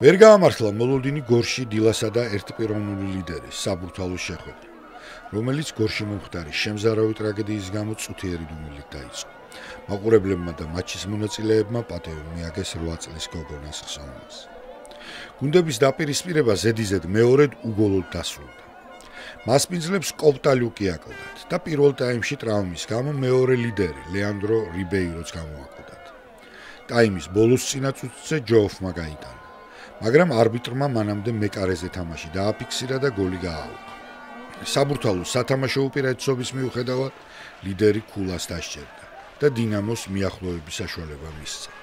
ვერ გაამართლა მოლოდინი გორში დილასა და ერთპიროვნული ლიდერის საბურთალოს შეხვედრა, რომელიც გორში მომხდარი შემზარავი ტრაგედიის გამო წუთიერი დუმილით დაიწყო. მაყურებლებმა და მატჩის მონაწილეებმა პატივი მიაგეს 8 წლის გოგონას ხსოვნას. გუნდების დაპირისპირება ზედიზედ მეორედ უგოლოდ დასრულდა. მასპინძლებს კოპტალიუკი აკლდათ და პირველ ტაიმში ტრავმის გამო მეორე ლიდერი ლეანდრო რიბეიროც გამოაკლდათ. ტაიმის ბოლოს წინა წუთზე ჯოუფმა გაიტანა, მაგრამ არბიტრმა მანამდე მეკარეზე თამაში დააფიქსირა და გოლი გააუღა. საბურთალოს სათამაშო უპირატესობის მიუხედავად ლიდერი ქულას დასჯერდა და დინამოს მიახლოების საშუალება მისცა.